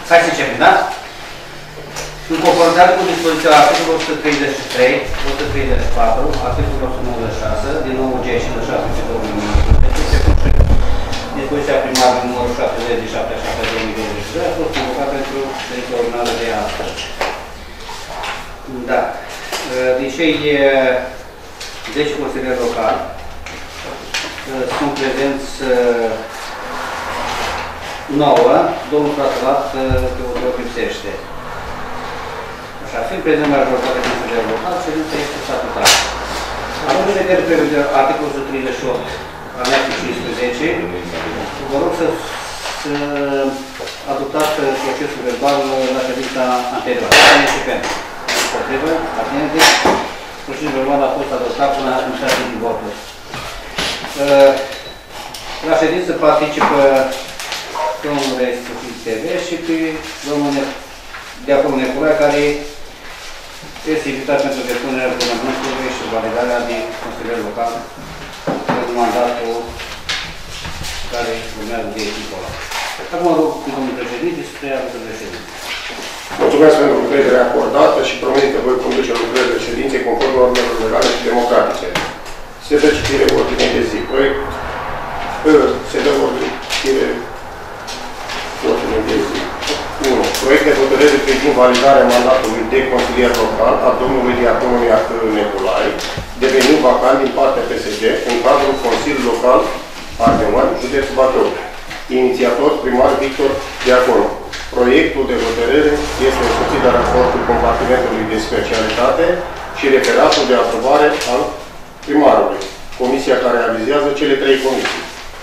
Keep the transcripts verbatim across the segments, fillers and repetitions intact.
Hai să începem, da? În conformitate cu dispoziția articolul o sută treizeci și trei, o sută treizeci și patru, articolul o sută nouăzeci și șase, din nou G cincizeci și șase pe două mii nouăsprezece, dispoziția primară numărul șaptezeci și șapte pe două mii douăzeci și doi a fost convocat pentru ședința ordinară de astăzi. Da. Din cei zece consilieri locali sunt prezenți nouă, domnul Fratelat Teodor lipsește. Așa, fiind prezent majoritatea consilieri locali, ședința este statutară. Având în vedere prevederea articolul o sută treizeci și opt, anexul cincisprezece, vă rog să, să adoptați procesul verbal la ședința anterioară. Cine este pentru? Împotrivă? Abținere? Procesul verbal a fost adoptat până în șase din voturi. La ședință participă domnul Reisufil T V și pe domnul Diaconul Neculae, care este invitat pentru depunerea pronominului și validarea de consilier local în mandatul care urmează de echipul ăla. Acum rog cu domnul președinte să preia lucrurile de ședință. Mulțumesc pentru încrederea acordată și promit că voi conduce lucrările ședinței conform normelor legale și democratice. Se dă citire ordinei de zi. Proiect. Se dă citire ordinei de zi. unu. Proiect de hotărâre privind validarea mandatului de consilier local a domnului Diaconul Neculae, devenind vacant din partea P S G în cadrul Consiliului Local Ardeman, județul Bacău. Inițiator primar Victor Diaconu. Proiectul de hotărâre este însoțit de raportul compartimentului de specialitate și referatul de aprobare al primarului. Comisia care avizează cele trei comisii.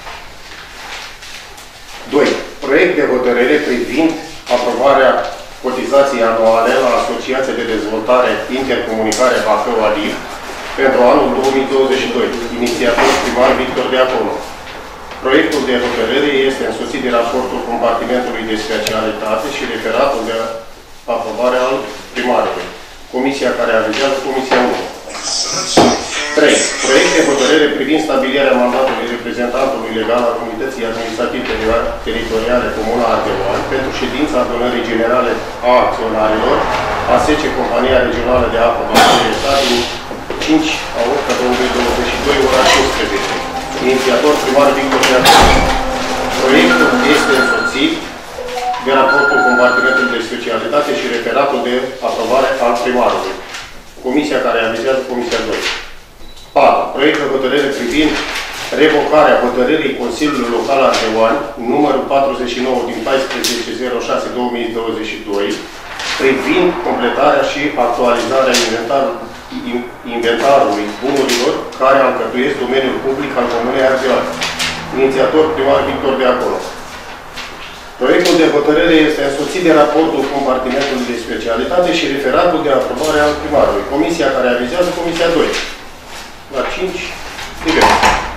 doi. Proiect de hotărâre privind aprobarea cotizației anuale la Asociația de Dezvoltare Intercomunicare Bacău-A D I F pentru anul două mii douăzeci și doi. Inițiator primar Victor Diaconu. Proiectul de hotărâre este însoțit de raportul compartimentului de specialitate și referatul de aprobare al primarului. Comisia care avizează Comisia unu. trei. Proiect de hotărâre privind stabilirea mandatului reprezentantului legal al Unității Administrativ-Teritoriale Comuna Ardeman pentru ședința adunării generale a acționarilor a S C Compania Regională de Apă Bacău din cinci a opt a două mii douăzeci și doi, ora cincisprezece. Inițiator primar Victor Diaconu. Proiectul este însoțit de raportul compartimentului de specialitate și referatul de aprobare al primarului. Comisia care avizează Comisia doi. patru. Proiect de hotărâre privind revocarea hotărârii Consiliului Local Ardeman, numărul patruzeci și nouă din paisprezece zero șase două mii douăzeci și doi, privind completarea și actualizarea inventarului, inventarului bunurilor care alcătuiesc domeniul public al Comunei Ardeman. Inițiator primar Victor Diaconu. Proiectul de hotărâre este însoțit de raportul compartimentului de specialitate și referatul de aprobare al primarului. Comisia care avizează Comisia doi. La cinci, diverse.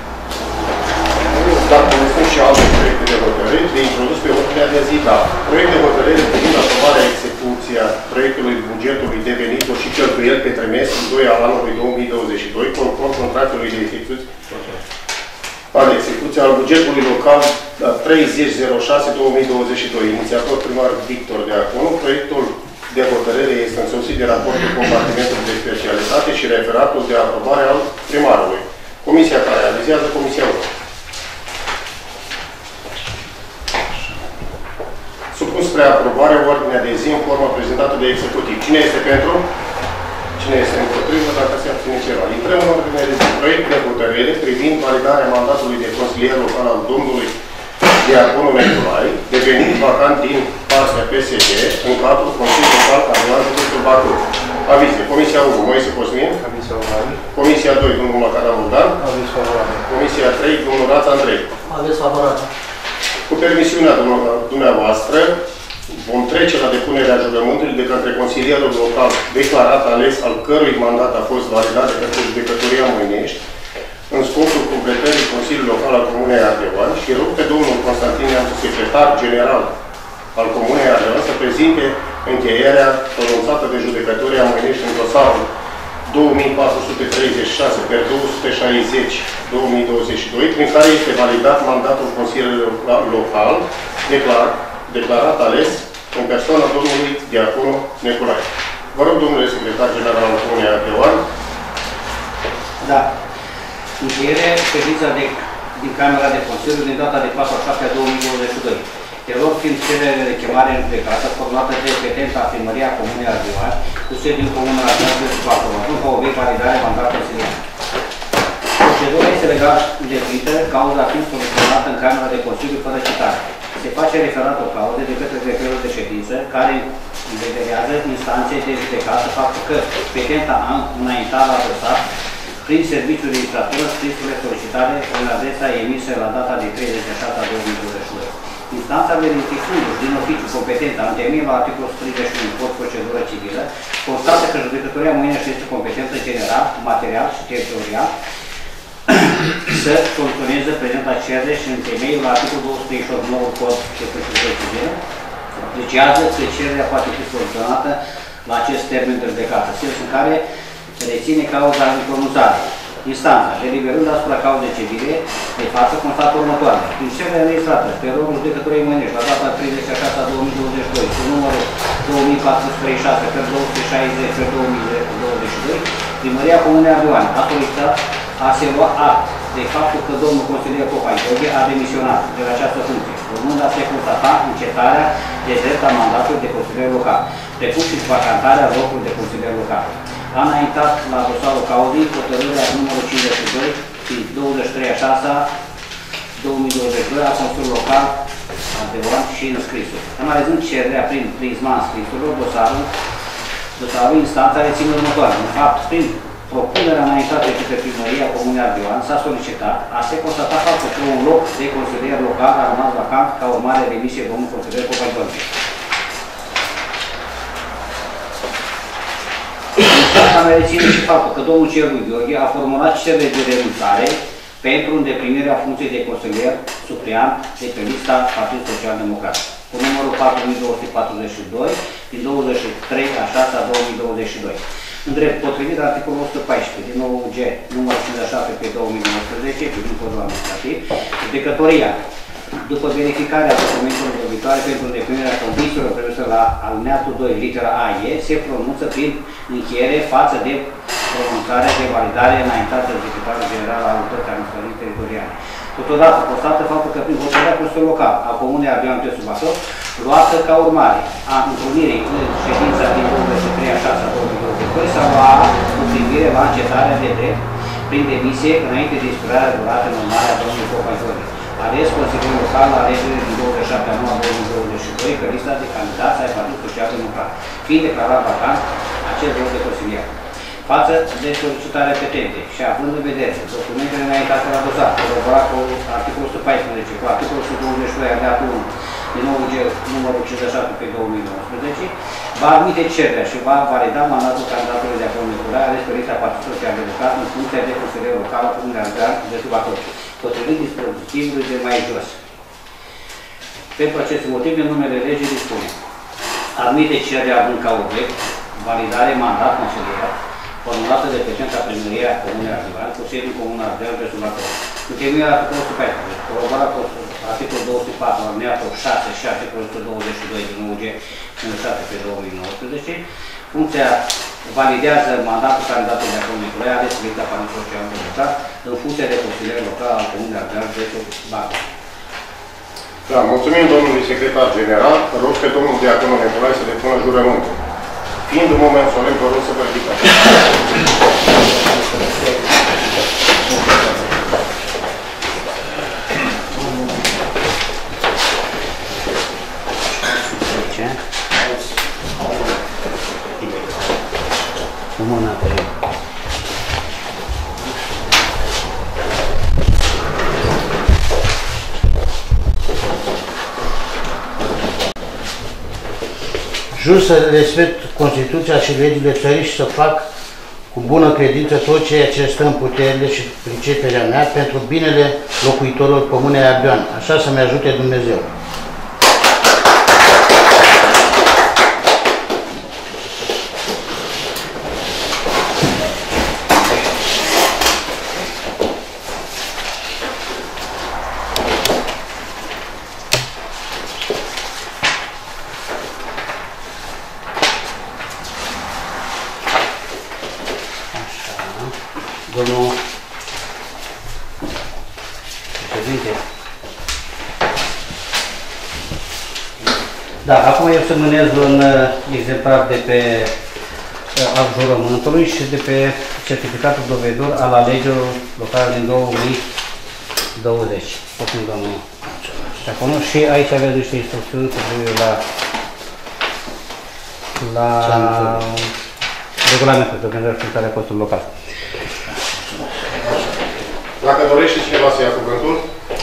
Dar cum sunt și alte proiecte de hotărâre de introdus pe ordinea de zi, da. Proiect de hotărâre privind aprobarea execuția proiectului bugetului de venituri și cheltuieli pe trimestrul doi al anului două mii douăzeci și doi, conform contractului de execuție al execuției al bugetului local treizeci zero șase două mii douăzeci și doi. Inițiator primar Victor Diaconu. Proiectul de hotărâre este însoțit de raportul compartimentului de specialitate și referatul de aprobare al primarului. Comisia care avizează Comisia unu. Supun spre aprobare ordinea de zi în formă prezentată de executiv. Cine este pentru? Cine este împotrivă? Dacă se abține ceva. Intrăm în ordinea de zi. Proiect de hotărâre privind validarea mandatului de consilier local al domnului Diaconul Neculae, devenind vacant din partea P S G în cadrul Consiliului Local Ardeman județul Bacău. Avize. Comisia unu, Moise Cosmin. Comisia unu. Comisia doi, domnul Macadam Bogdan. Aviz favorabil. Comisia trei, domnul Rața Andrei. Aviz favorabil. Cu permisiunea dumneavoastră, vom trece la depunerea jurământului de către consilierul local declarat ales, al cărui mandat a fost validat de către Judecătoria Măinești, în scopul completării Consiliului Local al Comunei Ardeman și rog pe domnul Constantin Neamțu, secretar general al Comunei Ardeman, să prezinte încheierea pronunțată de Judecătoria Măinești în dosarul două mii patru sute treizeci și șase pe două sute șaizeci două mii douăzeci și doi, prin care este validat mandatul Consiliului Local declar, declarat ales în persoana domnului Diaconu Neculae. Vă rog, domnule secretar general al Comunei Ardeoan. Da. Încheiere ședința de, din Camera de Consiliu din data de patru a șaptea două mii douăzeci și doi. Te rog, fiind cerere de chemare în judecată formulată de petenta Primăria Comunei Ardeoan, cu sediul din Comuna Ardeoan de Subatorul, nu ca obiect validare mandat consiliar. Procedura este legal îndeplită, cauza fiind soluționată în Camera de Consiliu fără citare. Se face referat o cauză de către directorul de ședință, care învederează instanței de judecată faptul că petenta a înaintat la dosar prin serviciul de registratură scrisurile solicitare în adresa emisă la data de treizeci și șase a două mii douăzeci și doi. Instanța verificându-și din oficiu competența în temeiul la articolul o sută treizeci și unu Cod Procedură Civilă, constată că judecătoria mâine este competentă general, material și teritorial să soluționeze prezenta cerere și în temeiul la articolul două sute treizeci și nouă Cod de Procedură Civilă, apreciază că cererea poate fi soluționată la acest termen de judecată, sens în care reține cauza în pronunțare. Instanța, deliberând asupra cauzei civile, de față constată următoarele. Prin cerere înregistrată pe rolul judecătorii mânești, la data treizeci și șase a două mii douăzeci și doi, cu numărul două mii patru sute treizeci și șase pe două sute șaizeci pe două mii douăzeci și doi, Primăria Comunei Ardeoan a solicitat a se lua act de faptul că domnul consilier Popa Gheorghe a demisionat de la această funcție, urmând a se constata încetarea de drept a mandatului de consilier local, precum și vacantarea locului de consilier local. A înaintat la dosarul cauzei hotărârea numărul cincizeci și doi din douăzeci și trei a șasea două mii douăzeci și doi a Consiliului Local Ardeoan și înscrisuri. Analizând cererea prin prisma înscrisurilor, dosarul, dosarul instanța reține următoare. În fapt, prin propunerea înaintată de către Primăria Comunei Ardeoan s-a solicitat a se constata faptul că un loc de consilier local a rămas vacant ca urmare a demisiei domnului consilier Popa Gheorghe. Instanța mai reține și faptul că domnul Cerbu Gheorghe a formulat cerere de renunțare pentru îndeplinirea funcției de consilier supliant de pe lista Partidului Social Democrat, cu numărul patru mii două sute patruzeci și doi din douăzeci și trei a șasea două mii douăzeci și doi. În drept, potrivit articolul o sută paisprezece din nou G numărul cincizeci și șapte pe două mii nouăsprezece privind codul administrativ, judecătoria, după verificarea documentelor dobitoare pentru îndeplinirea condițiilor prevăzute la alineatul doi, litera A E, se pronunță prin încheiere față de pronunțarea de validare înaintată de secretarul general al Autorității Administrative Teritoriale. Totodată, constată faptul că prin hotărârea Consiliului Local a Comunei Ardeoan de Subator, luată ca urmare a întrunirii în ședința din douăzeci și trei a șasea două mii douăzeci și doi sau a cu privire la încetarea de drept prin demisie înainte de expirarea durată normală a domnului Popa Gheorghe, ales Consiliul Local la alegerile din douăzeci și șapte a noua două mii douăzeci și doi pe lista de candidați ai Partidului Social Democrat, fiind declarat vacant acest loc de consilier. Față de solicitarea petente și având în vedere documentele înaintate la dosar, coroborat cu articolul o sută paisprezece, cu articolul o sută douăzeci și doi, alineatul unu, din nou numărul cincizeci și șapte pe două mii nouăsprezece, va admite cererea și va valida mandatul candidatului de acolo Neculae ales pe lista Partidului Social Democrat în funcția de consilier local al Comunei Ardeoan de Subator, potrivit dispozitivului de mai jos. Pentru aceste motive, numele legii dispune: admite cererea având ca obiect validare mandat consilier formulată de petenta Primăria Comunei Ardeoan cu sediul în Comuna Ardeoan de Subator. În temeiul articolul o sută paisprezece, coroborat cu articolul două sute patru, alineatul șase și articolul o sută douăzeci și doi din nou G cincizeci și șapte pe două mii nouăsprezece, funcția validează mandatul candidatului de acolo Neculae ales pe lista Partidului Social Democrat în funcție de consilier local al Comunei Ardeoan de Subator. Da, mulțumim domnului secretar general. Rog pe domnul Diaconu Neculae să depună jurământul. Fiind un moment solemn, vă rog să vă ridicați. Jur să respect Constituția și legile țării și să fac cu bună credință tot ceea ce stă în puterile și priceperea mea pentru binele locuitorilor Comunei Ardeoan. Așa să-mi ajute Dumnezeu. Domnul președinte. Da, acum eu semnez un exemplar de pe al jurământului și de pe certificatul doveditor al alegerilor locale din două mii douăzeci. Poftim, domnul. Și acolo și aici aveți niște instrucțiuni cu privire la la regulamentul de organizare și funcționarea costului local. Dacă dorește cineva să ia cuvântul?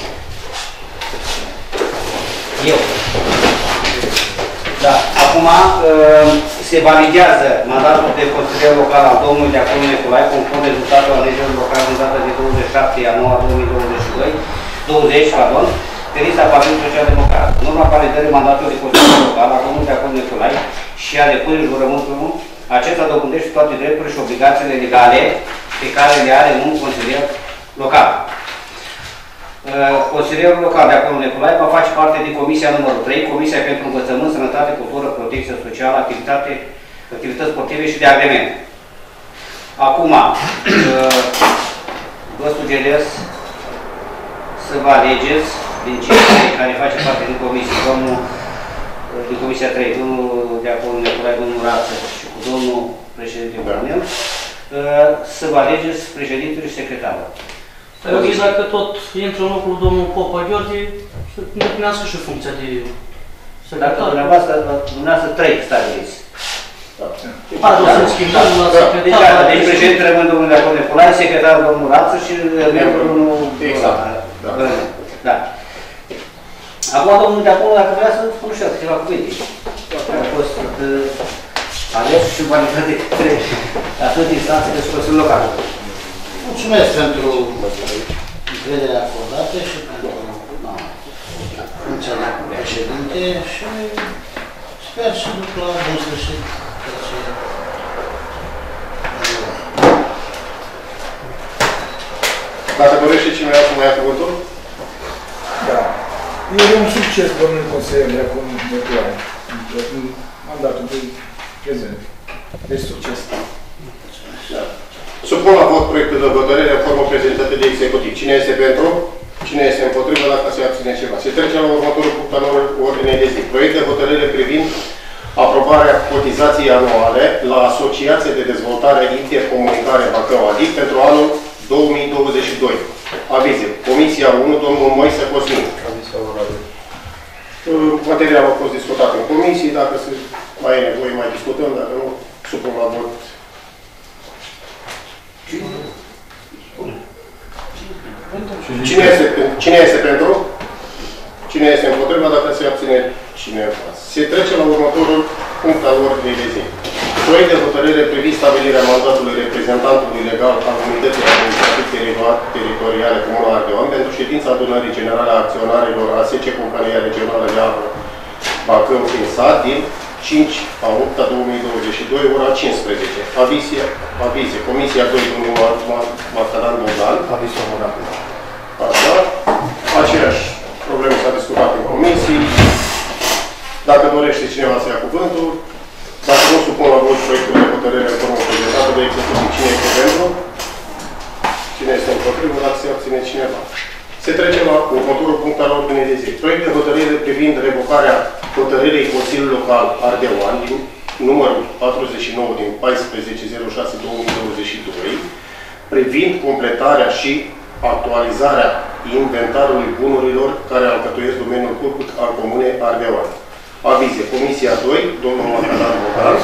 Eu. Da. Acum se validează mandatul de consilier local al domnului Deaconu Nicolae, conform rezultatul alegerilor locale din data de douăzeci și șapte ianuarie două mii douăzeci și doi, douăzeci, pardon, pe lista Partidului Social Democrat. În urma validării mandatului de consilier local al domnului Deaconu Nicolae și a depunerii jurământului, acesta dobândește toate drepturile și obligațiile legale pe care le are un consilier local. Consilierul local de acolo Nicolae va face parte din Comisia numărul trei, Comisia pentru Învățământ, Sănătate, Cultură, Protecție Socială, Activitate, Activități Sportive și de Agrement. Acum, vă sugerez să vă alegeți din cei care face parte din Comisie, domnul din Comisia trei, domnul de acolo Nicolae, domnul Rață și cu domnul președinte Bănel, să vă alegeți președintele și secretarul. Eu zic dacă tot intră în locul domnul Popa Gheorghe, să îndeplinească și funcția de secretar. Dacă dumneavoastră, dumneavoastră trei stabiliți. A, o să schimbăm la secretar. Deci președintele rămân domnul de acolo Nicolae, secretarul domnul Rață și membrul domnul... Exact. Da. Acum domnul de acolo, dacă vrea să spună și câteva cuvinte. A fost ales și validat de către atât instanțele și Consiliul Local. Mulțumesc pentru încrederea acordată și pentru funcția mea cu președinte și sper să duc la bun sfârșit. Dacă dorește cineva să mai ia cuvântul? Da. E un succes, domnul consilier, de acum Nicolae, în mandatul de prezent. Deci succes. Supun la vot proiectul de hotărâre în formă prezentată de executiv. Cine este pentru? Cine este împotrivă? Dacă se abține ceva. Se trece la următorul punct al ordinei de zi. Proiect de hotărâre privind aprobarea cotizației anuale la Asociația de Dezvoltare Intercomunicare Bacău-Adic pentru anul două mii douăzeci și doi. Avize. Comisia unu, domnul Moise Cosmin. Materialul a fost discutat în comisii. Dacă se mai e nevoie, mai discutăm. Dacă nu, supun la vot. Cine este, cine este pentru? Cine este împotriva? Dacă se abține cineva. Se trece la următorul punct al ordinei de zi. Proiect de hotărâre privind stabilirea mandatului reprezentantului legal al Unității Administrativ-Teritoriale Comuna Ardeoan pentru ședința adunării generale a acționarilor A S C Compania Regională de Apă Bacău S A din cinci a opta două mii douăzeci și doi, ora cincisprezece. Avizie, avizie. Comisia doi, domnul Martalan Bogdan. Avizie favorabil. Așa. Aceeași problemă s-a discutat în comisii. Dacă dorește cineva să ia cuvântul, dacă nu supun la vot proiectul de hotărâre în formă prezentată de executiv, cine este pentru? Cine este împotrivă? Dacă se abține cineva. Se trece la următorul punct al ordinei de zi. Proiect de hotărâre privind revocarea hotărârii Consiliului Local Ardeoan din numărul patruzeci și nouă din paisprezece zero șase două mii douăzeci și doi privind completarea și actualizarea inventarului bunurilor care alcătuiesc domeniul public al Comunei Ardeoan. Avize. Comisia doi, domnul Martalan Bogdan.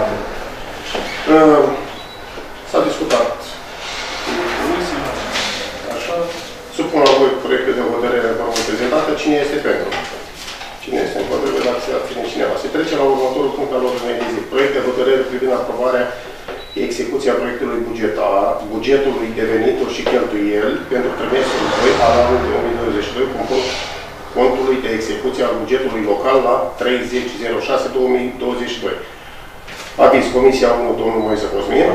S-a discutat în comisie. Așa. Supun la voi proiectul de hotărâre în formă prezentată. Cine este pentru? Cine este împotrivă? Dacă se abține cineva. Se trece la următorul punct al ordinei de zi. Proiect de hotărâre privind aprobarea execuția proiectului bugetar, bugetului de venituri și cheltuieli pentru trimestrul doi al anului două mii douăzeci și doi, conform contului de execuție al bugetului local la treizeci zero șase două mii douăzeci și doi. Aviz Comisia unu, domnul Moise Cosmin.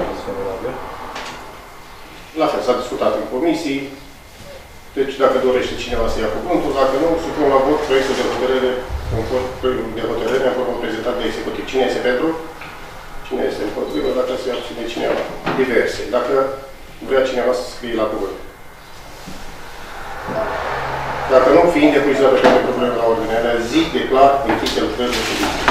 La fel, s-a discutat în comisii. Deci, dacă dorește cineva să ia cuvântul, dacă nu, supun la vot proiectul de hotărâre de hotărâre în formă prezentat de executiv. Cine este pentru? Cine este împotrivă? Dacă se abține cineva. Diverse. Dacă vrea cineva să scrie la cuvânt. Dacă nu, fiind epuizată toate problemele la ordine, zic, declar, închid lucrările de